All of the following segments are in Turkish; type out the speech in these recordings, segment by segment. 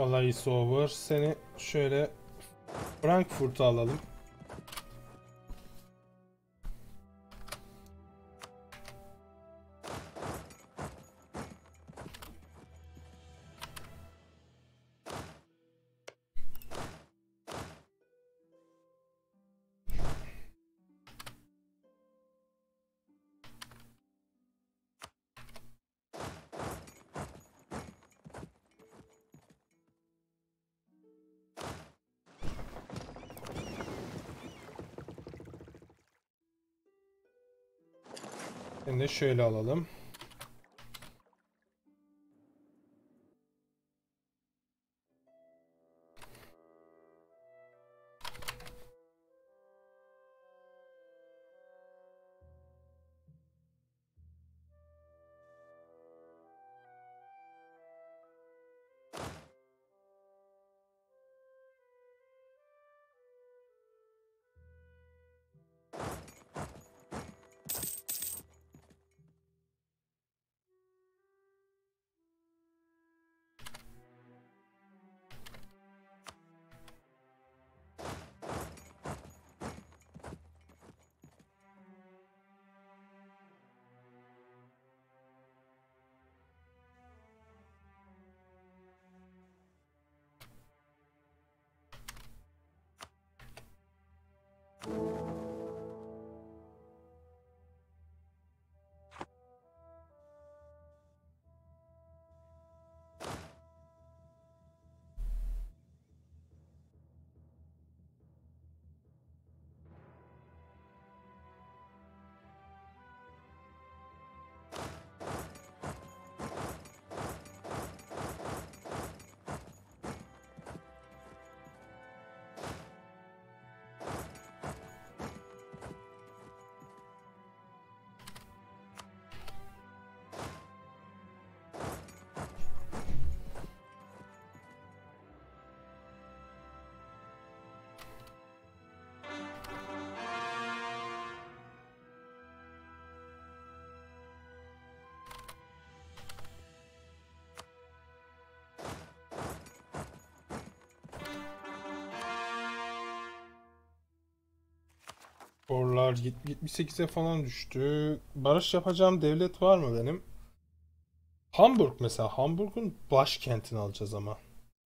Olay is over. Seni şöyle Frankfurt'a alalım. Seni de şöyle alalım. Skorlar 78'e falan düştü. Barış yapacağım devlet var mı benim? Hamburg mesela. Hamburg'un başkentini alacağız ama.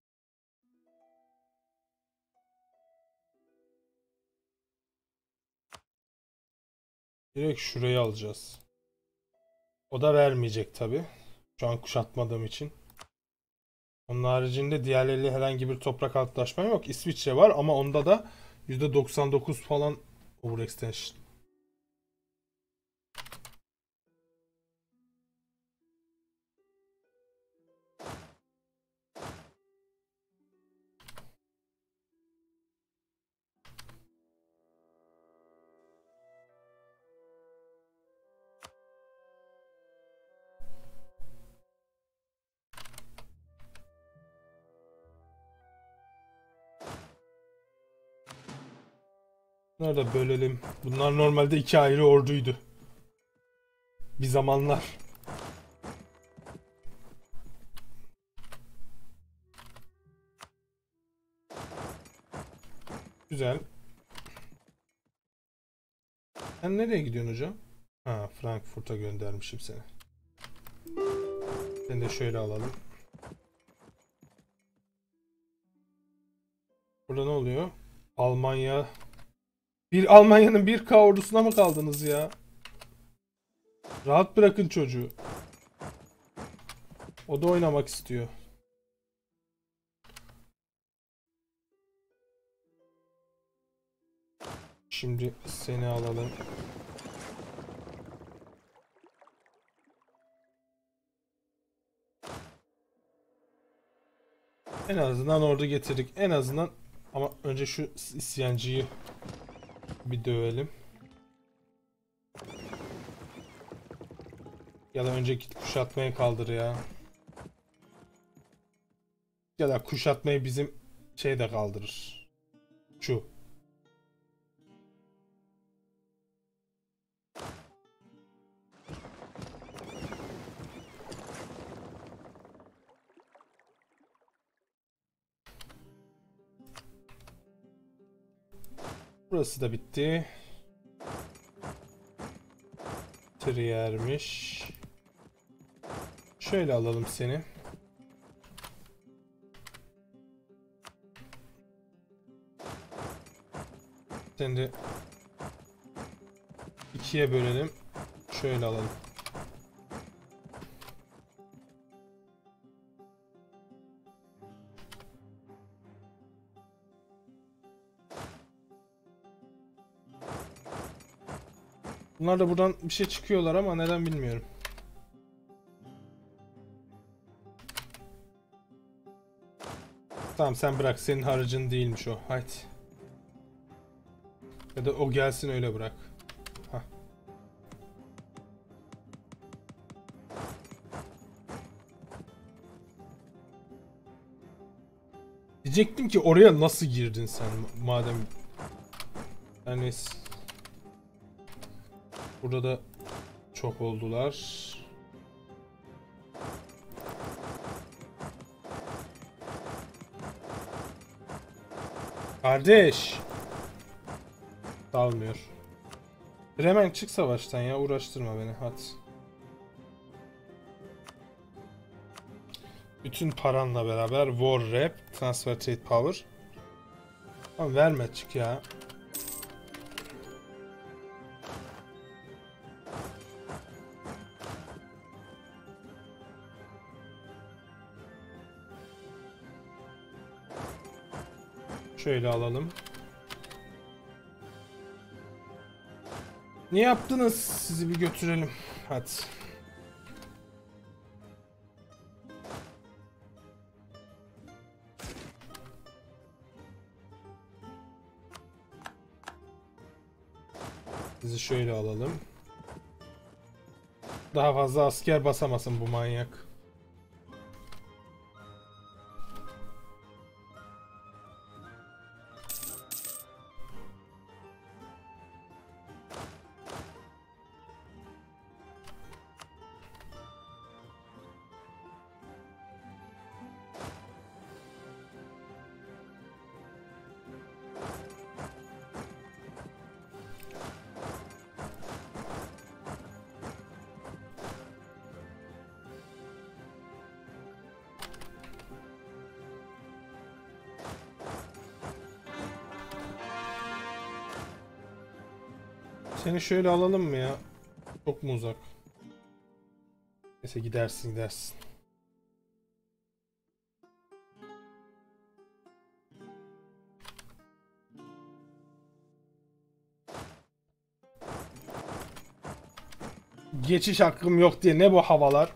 Direkt şurayı alacağız. O da vermeyecek tabi. Şu an kuşatmadığım için. Onun haricinde diğerleriyle herhangi bir toprak antlaşma yok. İsviçre var ama onda da %99 falan overextension. Bunları da bölelim. Bunlar normalde iki ayrı orduydu. Bir zamanlar. Güzel. Sen nereye gidiyorsun hocam? Ha, Frankfurt'a göndermişim seni. Seni de şöyle alalım. Burada ne oluyor? Almanya. Almanya'nın 1K ordusuna mı kaldınız ya? Rahat bırakın çocuğu. O da oynamak istiyor. Şimdi seni alalım. En azından ordu getirdik. En azından ama önce şu isyancıyı bir dövelim. Ya da önce git kuşatmayı kaldır ya. Ya da kuşatmayı bizim şey de kaldırır. Şu. Burası da bitti. Trier'miş. Şöyle alalım seni. Seni de ikiye bölelim. Şöyle alalım. Bunlar da buradan bir şey çıkıyorlar ama neden bilmiyorum. Tamam sen bırak. Senin harcın değilmiş o. Haydi. Ya da o gelsin öyle bırak. Hah. Diyecektim ki oraya nasıl girdin sen madem. Yani burada da çok oldular. Kardeş. Dalmıyor. Hemen çık savaştan ya, uğraştırma beni hadi. Bütün paranla beraber War Rep, Transfer Trade Power. Tamam verme çık ya. Şöyle alalım. Ne yaptınız? Sizi bir götürelim. Hadi. Sizi şöyle alalım. Daha fazla asker basamasın bu manyak. Seni şöyle alalım mı ya? Çok mu uzak? Neyse gidersin gidersin. Geçiş hakkım yok diye ne bu havalar?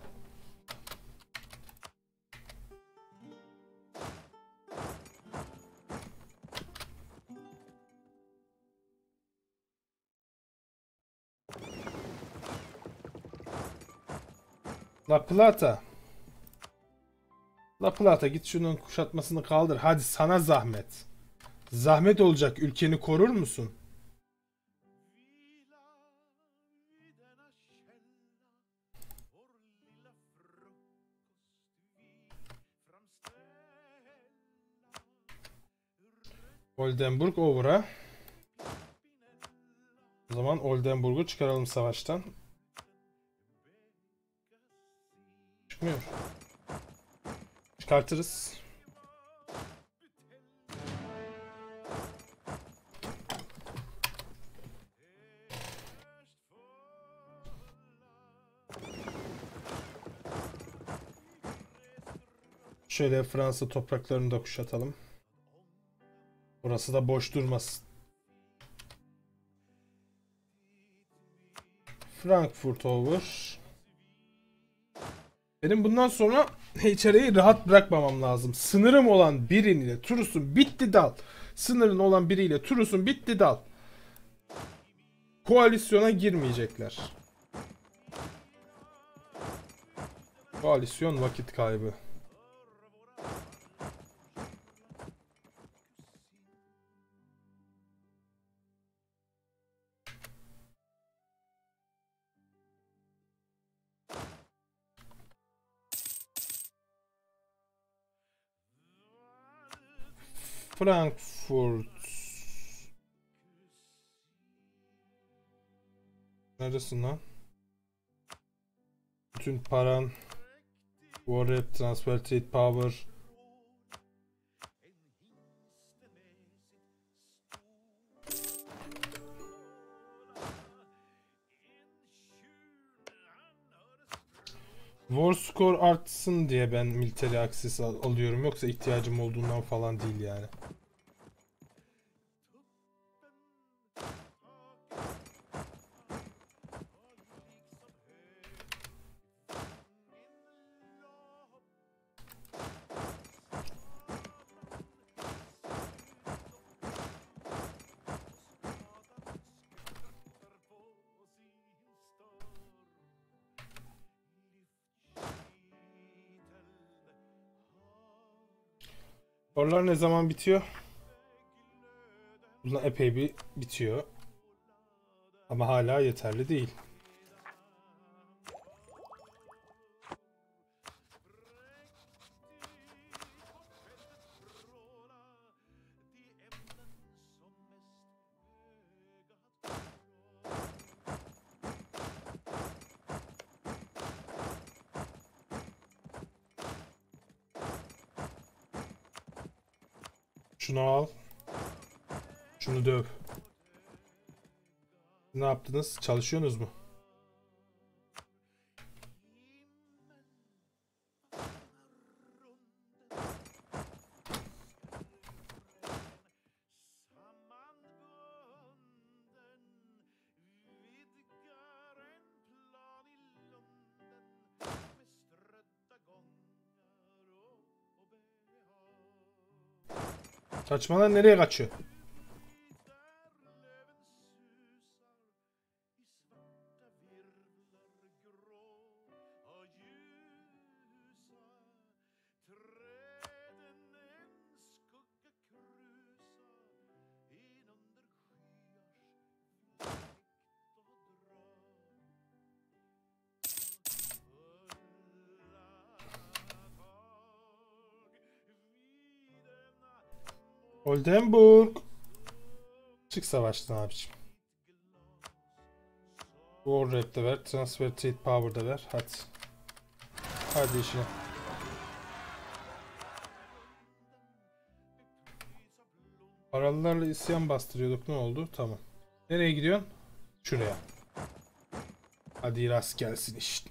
La Plata. La Plata git şunun kuşatmasını kaldır. Hadi sana zahmet. Zahmet olacak, ülkeni korur musun? Oldenburg over'a. O zaman Oldenburg'u çıkaralım savaştan. Çıkmıyor. Çıkartırız. Şöyle Fransa topraklarını da kuşatalım. Burası da boş durmasın. Frankfurt over. Benim bundan sonra HR'yi rahat bırakmamam lazım. Sınırım olan biriyle Tunus'un bitti dal. Sınırın olan biriyle Tunus'un bitti dal. Koalisyona girmeyecekler. Koalisyon vakit kaybı. Frankfurt. Neresin lan? Bütün paran. Warrant, transfer, trade power. War score artsın diye ben military access alıyorum. Yoksa ihtiyacım olduğundan falan değil yani. Oralar ne zaman bitiyor? Bunlar epey bir bitiyor. Ama hala yeterli değil. Şunu al. Şunu döv. Ne yaptınız? Çalışıyorsunuz mu? Kaçmalar nereye kaçıyor? Oldenburg. Çık savaştan abiciğim. War rate de ver. Transfer trade power da ver. Hadi. Hadi işine. Paralılarla isyan bastırıyorduk. Ne oldu? Tamam. Nereye gidiyorsun? Şuraya. Hadi rast gelsin işte.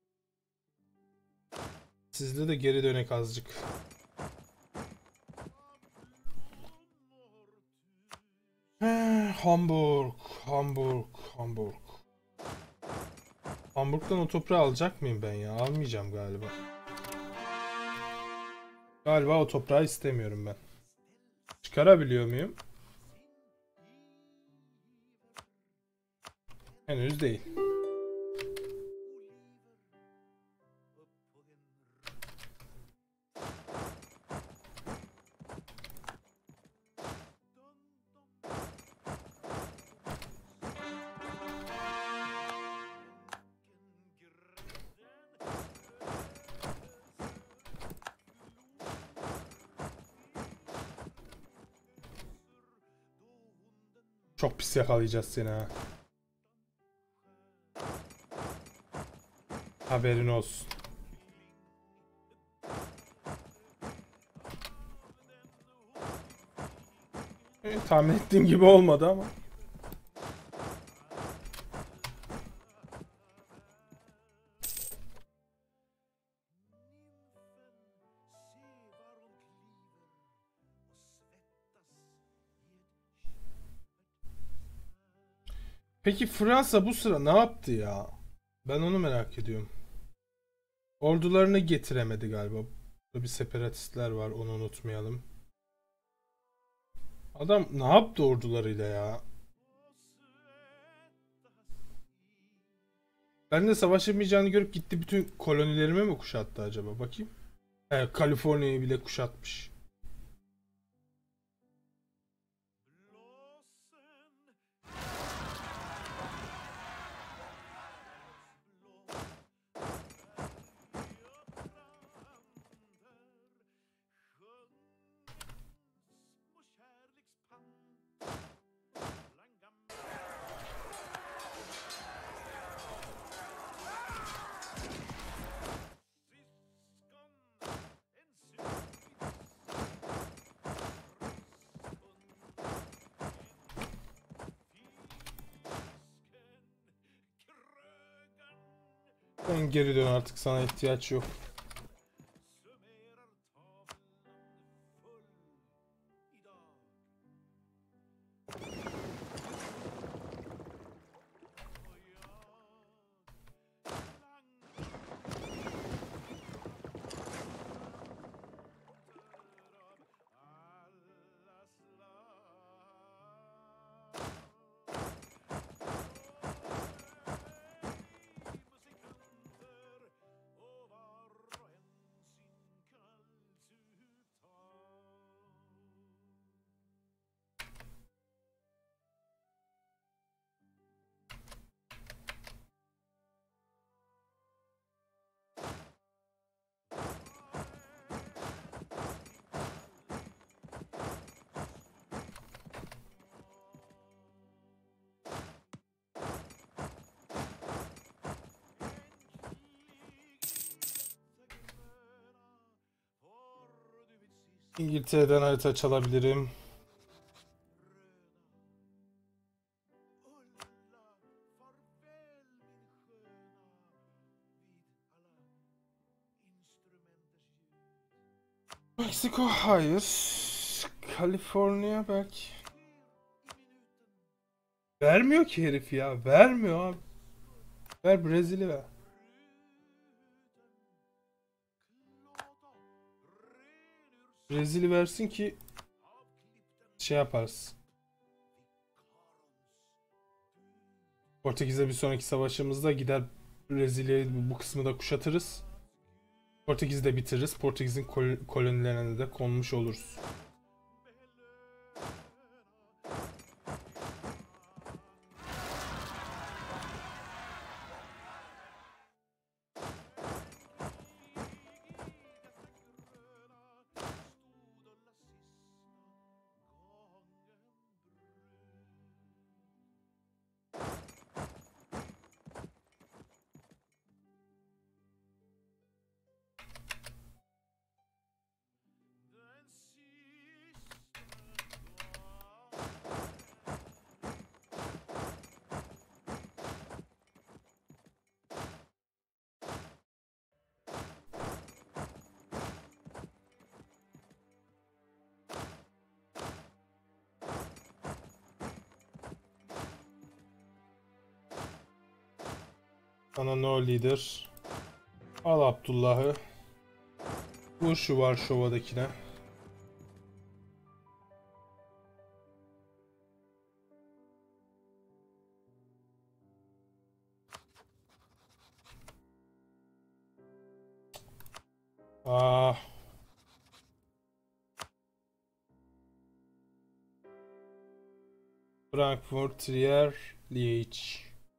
Sizde de geri dönek azıcık. Hamburg. Hamburg. Hamburg. Hamburg'dan o toprağı alacak mıyım ben ya? Almayacağım galiba. Galiba o toprağı istemiyorum ben. Çıkarabiliyor muyum? Henüz değil. Çok pis yakalayacağız seni ha. Haberin olsun. Tahmin ettiğim gibi olmadı ama. Peki Fransa bu sıra ne yaptı ya? Ben onu merak ediyorum. Ordularını getiremedi galiba. Burada bir separatistler var, onu unutmayalım. Adam ne yaptı ordularıyla ya? Ben de savaşamayacağını görüp gitti, bütün kolonilerimi mi kuşattı acaba? Bakayım. Evet, Kaliforniya'yı bile kuşatmış. Sen geri dön, artık sana ihtiyaç yok. İngiltere'den harita çalabilirim. Meksiko hayır. Kaliforniya belki. Vermiyor ki herif ya. Vermiyor abi. Ver Brezilya ver. Brezilya versin ki şey yaparız. Portekiz'e bir sonraki savaşımızda gider Brezilya'yı bu kısmı da kuşatırız. Portekiz'i de bitiririz. Portekiz'in kolonilerine de konmuş oluruz. Sana no lider. Al Abdullah'ı. Vur şu Varşova'dakine. Ah. Frankfurt, Trier, Liège.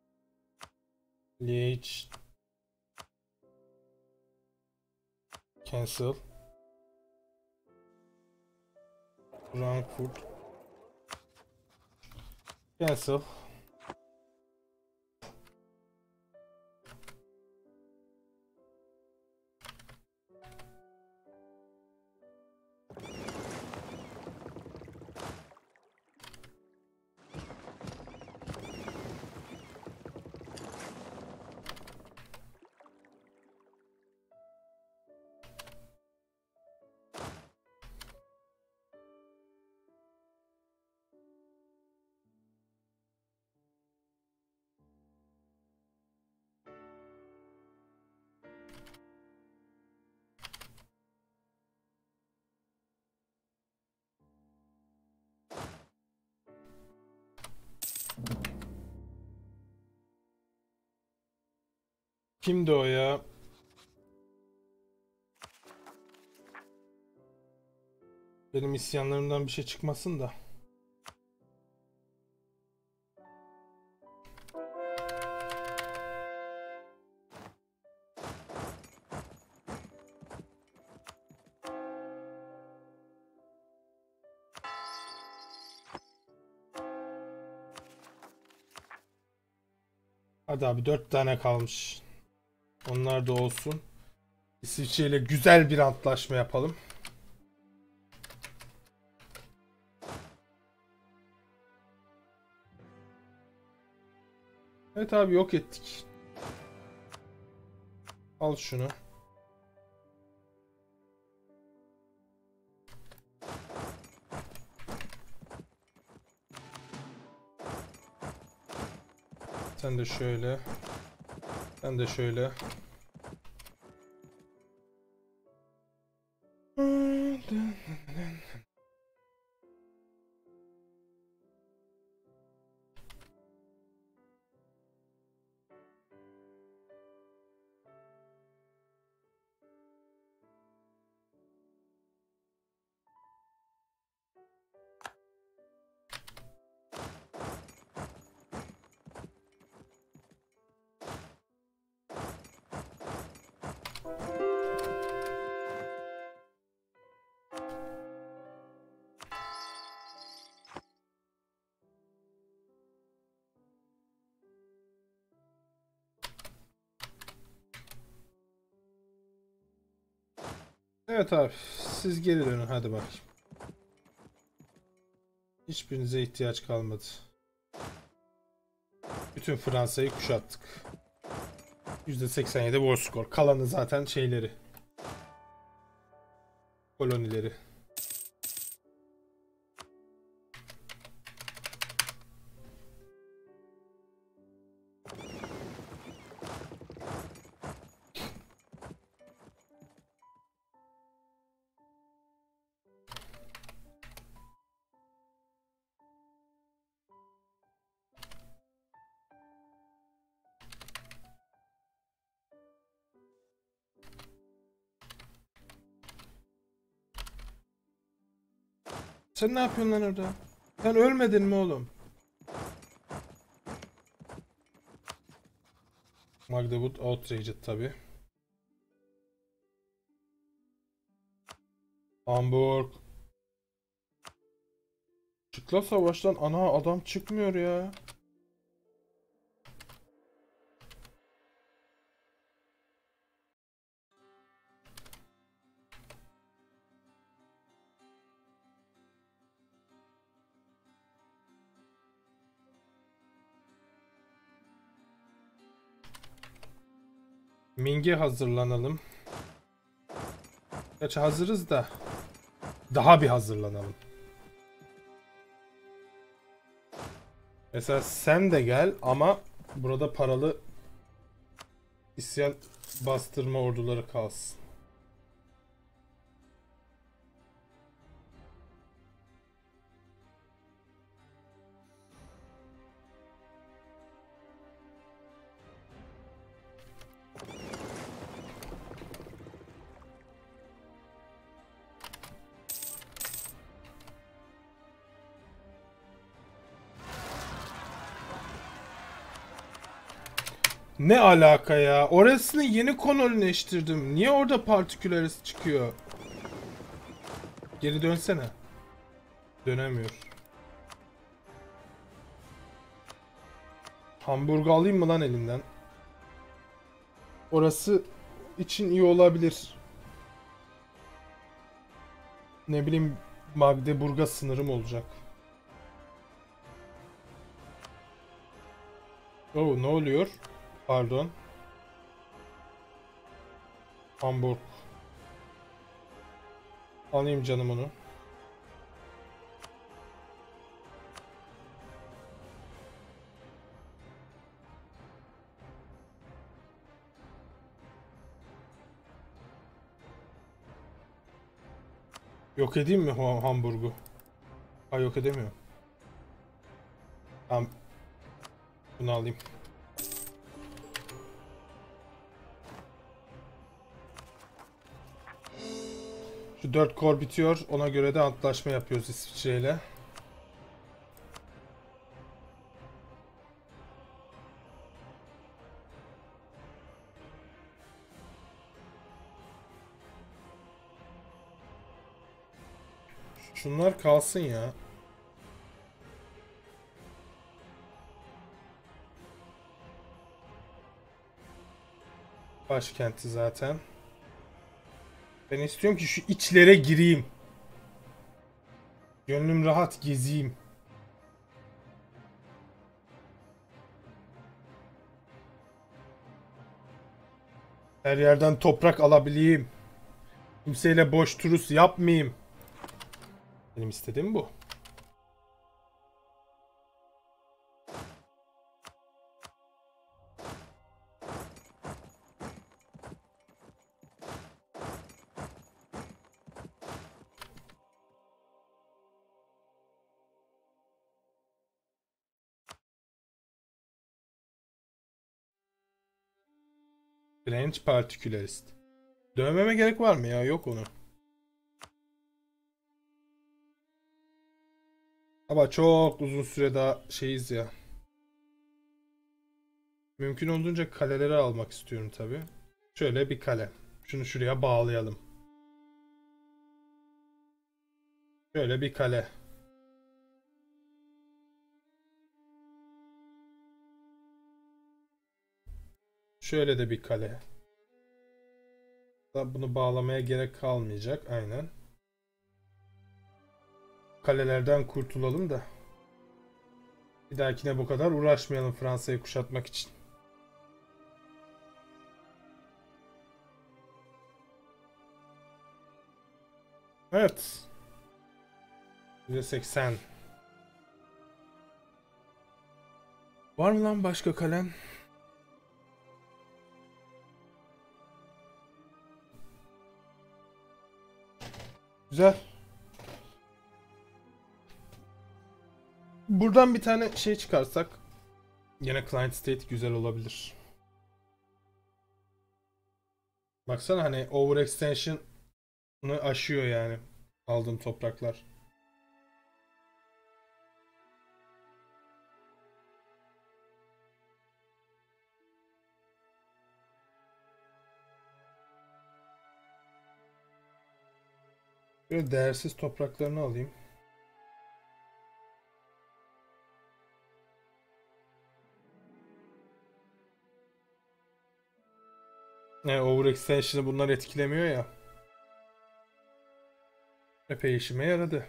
Liège. Cancel. Frankfurt. Cancel. Kimdi o ya? Benim isyanlarımdan bir şey çıkmasın da. Hadi abi 4 tane kalmış. Onlar da olsun. İsviçre ile güzel bir antlaşma yapalım. Evet abi, yok ettik. Al şunu. Sen de şöyle. Sen de şöyle. Evet abi, siz geri dönün hadi bak. Hiçbirinize ihtiyaç kalmadı. Bütün Fransa'yı kuşattık. %87 war score. Kalanı zaten şeyleri. Kolonileri. Sen ne yapıyorsun lan orada? Sen ölmedin mi oğlum? Magdeburg outraged tabi. Hamburg. Çık la savaştan. Ana adam çıkmıyor ya. Ming'e hazırlanalım. Gerçi hazırız da. Daha bir hazırlanalım. Mesela sen de gel ama burada paralı isyan bastırma orduları kalsın. Ne alaka ya? Orasını yeni kolonileştirdim. Niye orada partikülerist çıkıyor? Geri dönsene. Dönemiyor. Hamburg'u alayım mı lan elinden? Orası için iyi olabilir. Ne bileyim, Magdeburg'a sınırım olacak. Oh, ne oluyor? Pardon. Hamburg. Alayım canım onu. Yok edeyim mi Hamburg'u? Ha, yok edemiyorum. Tamam. Bunu alayım. Şu 4 kor bitiyor. Ona göre de antlaşma yapıyoruz İsviçre ile. Şunlar kalsın ya. Başkenti zaten. Ben istiyorum ki şu içlere gireyim. Gönlüm rahat gezeyim. Her yerden toprak alabileyim. Kimseyle boş turus yapmayayım. Benim istediğim bu. Branch Particularist. Dövmeme gerek var mı ya? Yok onu. Ama çok uzun süre daha şeyiz ya. Mümkün olduğunca kaleleri almak istiyorum tabi. Şöyle bir kale. Şunu şuraya bağlayalım. Şöyle bir kale. Şöyle de bir kale. Bunu bağlamaya gerek kalmayacak. Aynen. Kalelerden kurtulalım da. Bir dahakine bu kadar uğraşmayalım Fransa'yı kuşatmak için. Evet. %80. Var mı lan başka kalen? Güzel. Buradan bir tane şey çıkarsak yine client state güzel olabilir. Baksana hani overextension'ı aşıyor yani aldığım topraklar. Böyle değersiz topraklarını alayım. Overextension'ı bunlar etkilemiyor ya. Epey işime yaradı.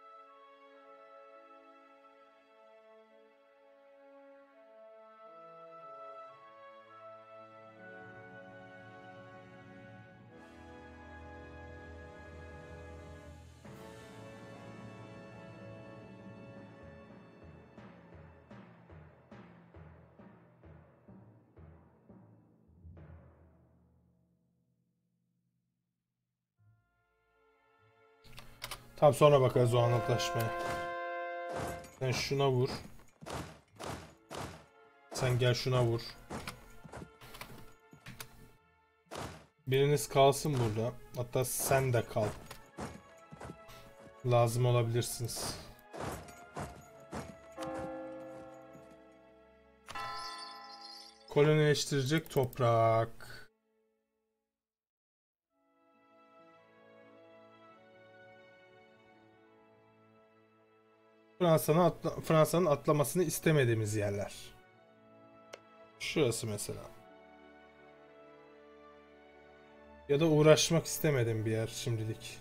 Tam sonra bakarız o anlatlaşmaya. Sen şuna vur. Sen gel şuna vur. Biriniz kalsın burada. Hatta sen de kal. Lazım olabilirsiniz. Kolonileştirecek toprak. Fransa'nın atlamasını istemediğimiz yerler. Şurası mesela. Ya da uğraşmak istemedim bir yer şimdilik.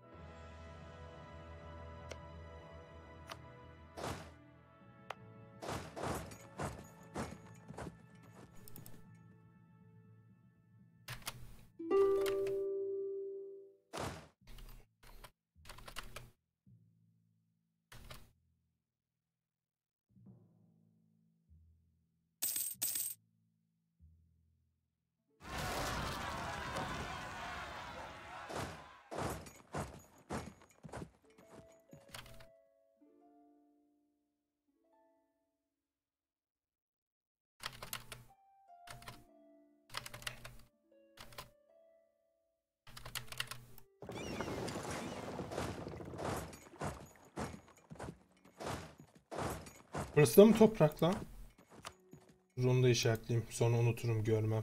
Burası da mı toprak lan? Onu da işaretleyeyim. Sonra unuturum görmem.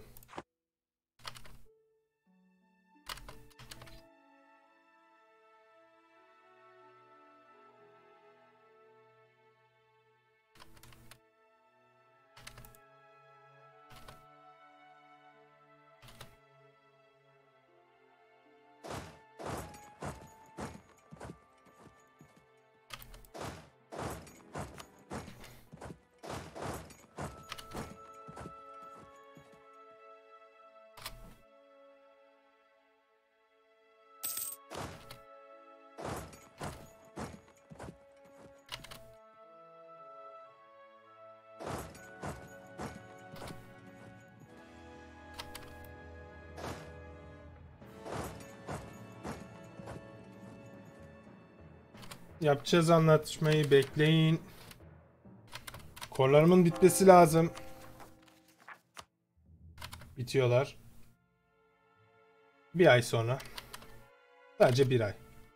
Yapacağız anlatmayı, bekleyin. Korlarımın bitmesi lazım. Bitiyorlar. Bir ay sonra. Sadece bir ay.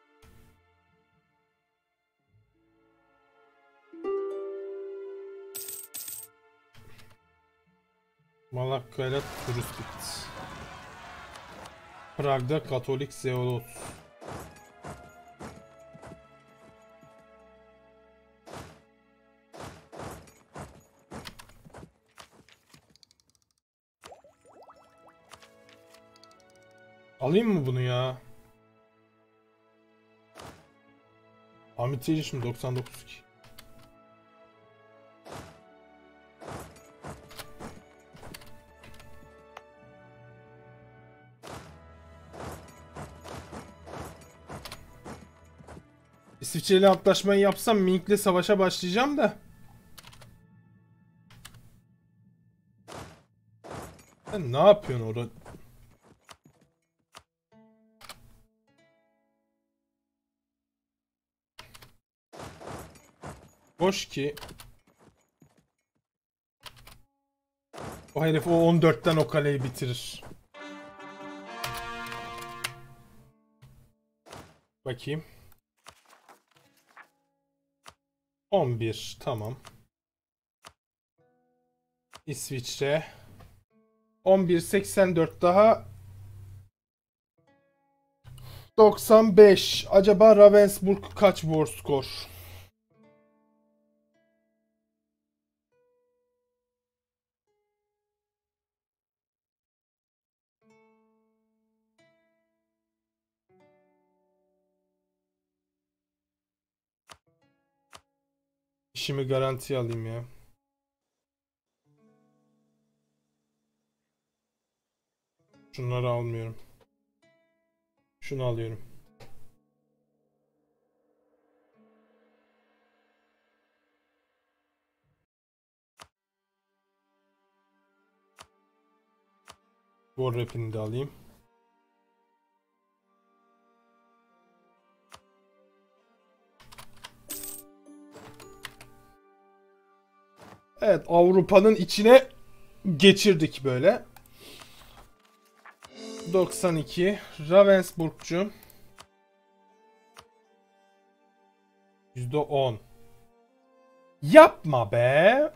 Malakka'yla turist bitti. Prag'da Katolik Zeolot. Alayım mı bunu ya? Ahmet Çelişim 99 ki. İsviçre'yle antlaşmayı yapsam Mink'le savaşa başlayacağım da. Sen ne yapıyorsun orada? Boş ki. O herif o 14'ten o kaleyi bitirir. Bakayım. 11 tamam. İsviçre. 11.84 daha. 95. Acaba Ravensburg kaç war score? İşimi garantiye alayım ya. Şunları almıyorum. Şunu alıyorum. War rap'ini de alayım. Evet, Avrupa'nın içine geçirdik böyle. 92. Ravensburg'cu. %10. Yapma be.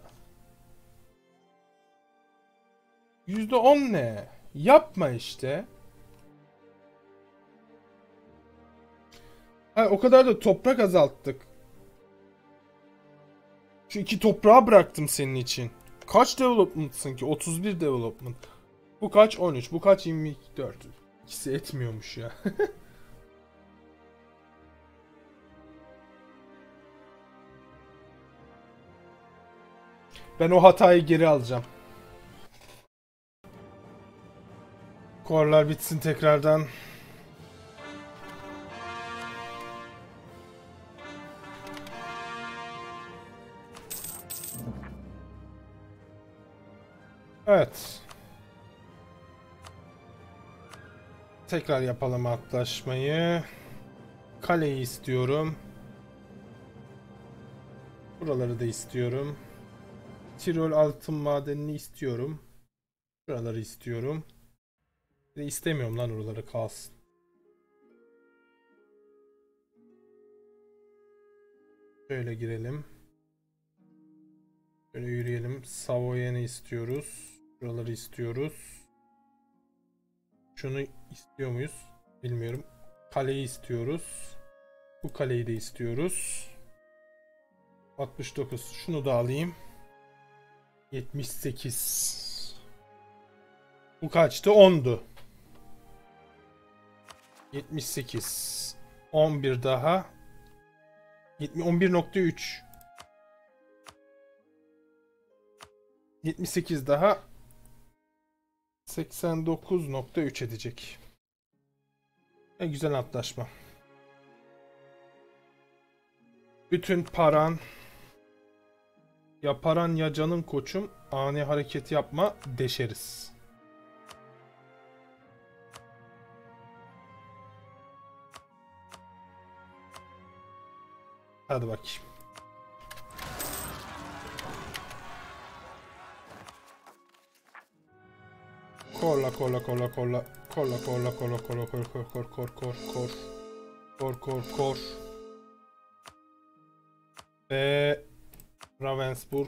%10 ne? Yapma işte. Ha, o kadar da toprak azalttık. Şu iki toprağı bıraktım senin için. Kaç development'sın ki? 31 development. Bu kaç? 13. Bu kaç? 24. İkisi etmiyormuş ya. Ben o hatayı geri alacağım. Korlar bitsin tekrardan. Evet. Tekrar yapalım antlaşmayı. Kaleyi istiyorum. Buraları da istiyorum. Tirol altın madenini istiyorum. Buraları istiyorum. Bir de istemiyorum lan, oraları kalsın. Şöyle girelim. Şöyle yürüyelim. Savoyen'i istiyoruz. Buraları istiyoruz. Şunu istiyor muyuz? Bilmiyorum. Kaleyi istiyoruz. Bu kaleyi de istiyoruz. 69. Şunu da alayım. 78. Bu kaçtı? 10'du. 78. 11 daha. 11.3. 78 daha. 89.3 edecek. Güzel antlaşma. Bütün paran, ya paran ya canın koçum, ani hareket yapma, deşeriz. Hadi bakayım. Kolla kolla kolla kolla. Kolla kolla kolla kolla kor kor kor kor kor kor. Kor kor kor. Ve Ravensburg.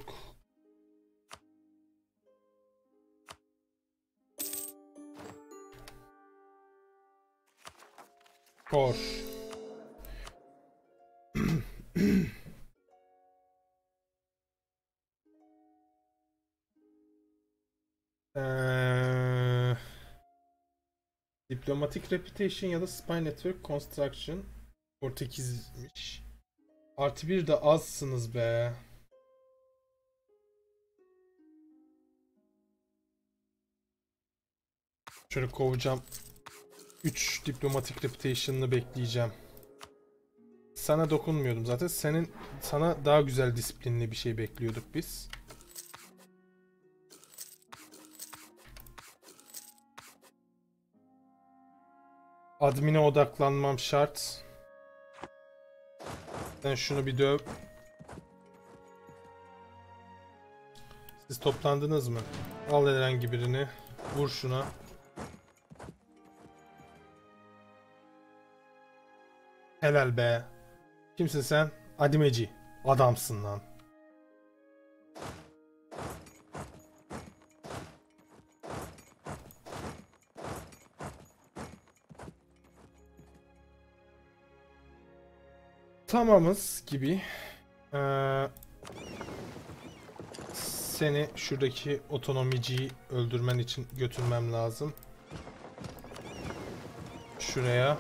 Kor. Diplomatic Reputation ya da Spy Network Construction Portekizmiş. Artı bir de azsınız be. Şöyle kovacağım. 3 Diplomatic Reputation'ını bekleyeceğim. Sana dokunmuyordum zaten. Sana daha güzel disiplinli bir şey bekliyorduk biz. Admin'e odaklanmam şart. Sen şunu bir döv. Siz toplandınız mı? Al herhangi birini. Vur şuna. Helal be. Kimsin sen? Adimeci. Adamsın lan. Tamamız gibi. Seni şuradaki otonomiciyi öldürmen için götürmem lazım. Şuraya.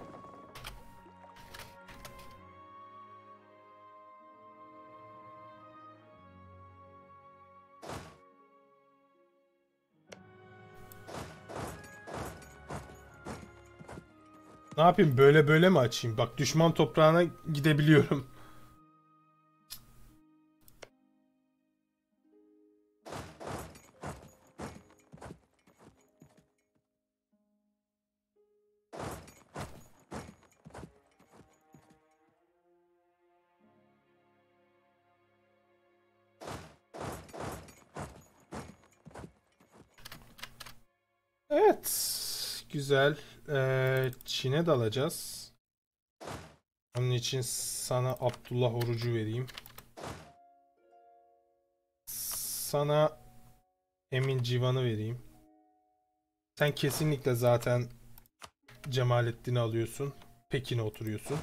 Ne yapayım? Böyle mi açayım? Bak düşman toprağına gidebiliyorum. Evet. Güzel. Çin'e dalacağız. Onun için sana Abdullah Orucu vereyim. Sana Emin Civan'ı vereyim. Sen kesinlikle zaten Cemalettin'i alıyorsun. Pekin'e oturuyorsun.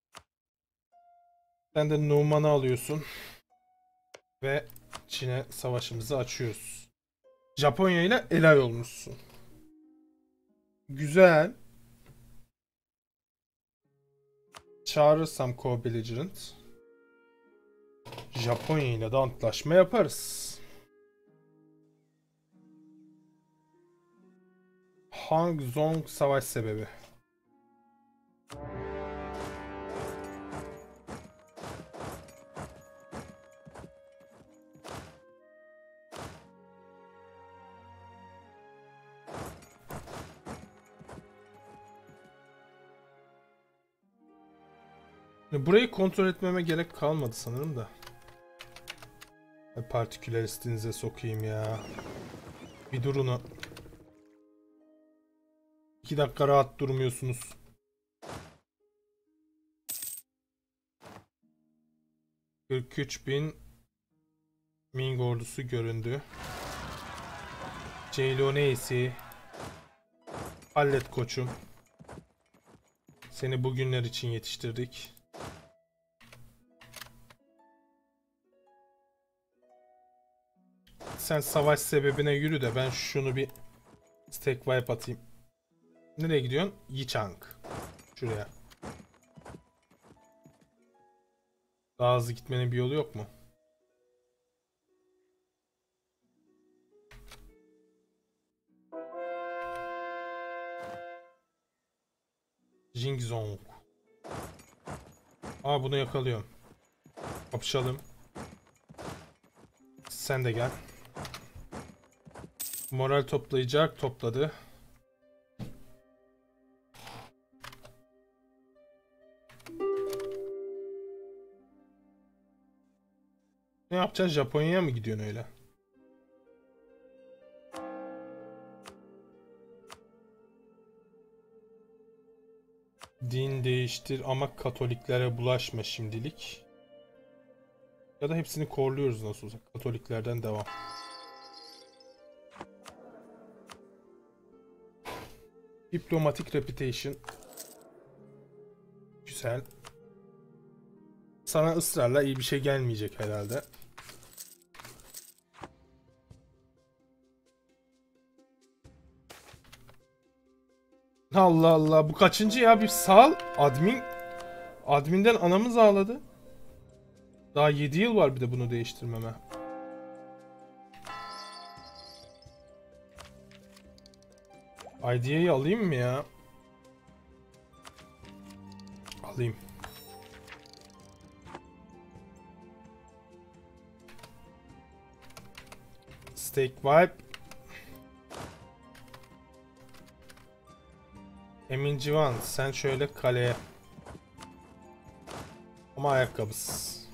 Sen de Numan'ı alıyorsun. Ve Çin'e savaşımızı açıyoruz. Japonya ile elay olmuşsun. Güzel. Çağırırsam co-belligerent Japonya ile de antlaşma yaparız. Hang Zong savaş sebebi. Burayı kontrol etmeme gerek kalmadı sanırım da. Partiküleristinize sokayım ya. Bir durun. 2 dakika rahat durmuyorsunuz. ...43.000 Ming ordusu göründü. Ceylonesi. Hallet koçum. Seni bugünler için yetiştirdik. Sen savaş sebebine yürü de ben şunu bir stack wipe atayım. Nereye gidiyorsun? Yichang. Şuraya. Daha hızlı gitmenin bir yolu yok mu? Jingzong. Aa, bunu yakalıyorum. Kapışalım. Sen de gel. Moral toplayacak. Topladı. yapacağız? Japonya'ya mı gidiyorsun öyle? Din değiştir ama Katoliklere bulaşma şimdilik. Ya da hepsini korluyoruz nasıl olsa. Katoliklerden devam. Diplomatic reputation. Güzel. Sana ısrarla iyi bir şey gelmeyecek herhalde. Allah Allah, bu kaçıncı ya? Bir sal. Adminden anamız ağladı. Daha 7 yıl var bir de bunu değiştirmeme. ID'yi alayım mı ya? Alayım. Stake wipe. Emin Civan, sen şöyle kaleye. Ama ayakkabısız.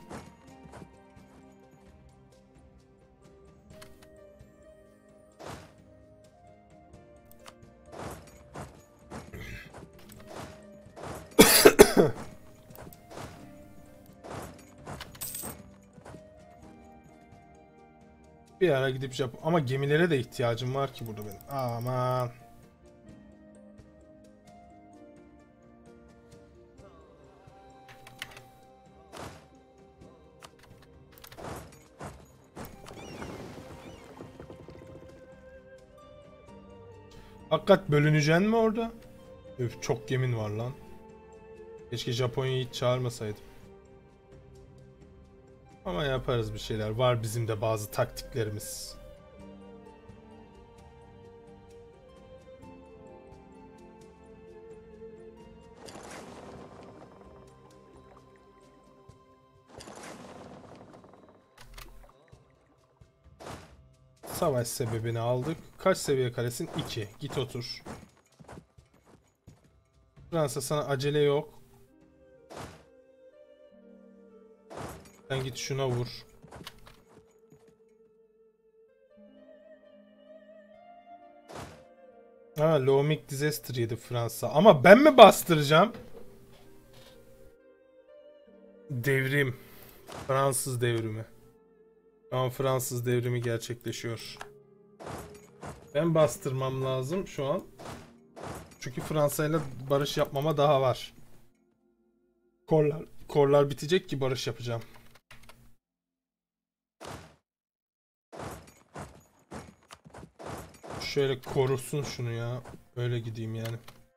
Bir ara gidip ama gemilere de ihtiyacım var ki burada benim. Aman. Hakikat bölüneceksin mi orada? Öf, çok gemin var lan. Keşke Japonya'yı hiç çağırmasaydım. Ama yaparız bir şeyler. Var bizim de bazı taktiklerimiz. Savaş sebebini aldık. Kaç seviye kalesin? 2. Git otur. Fransa, sana acele yok. Sen git şuna vur. Ha, Lomic Disaster yedi Fransa. Ama ben mi bastıracağım? Devrim. Fransız devrimi. Ama Fransız devrimi gerçekleşiyor. Ben bastırmam lazım şu an. Çünkü Fransa ile barış yapmama daha var. Korlar bitecek ki barış yapacağım. Şöyle korusun şunu ya. Öyle gideyim yani.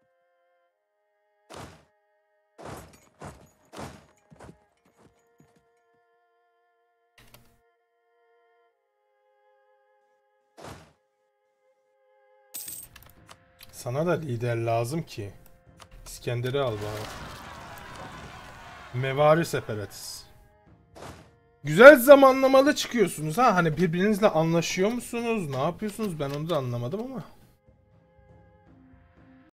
Sana da lider lazım ki. İskender'i al bana. Mevari Separatis. Güzel zamanlamalı çıkıyorsunuz ha. Hani birbirinizle anlaşıyor musunuz? Ne yapıyorsunuz? Ben onu da anlamadım ama.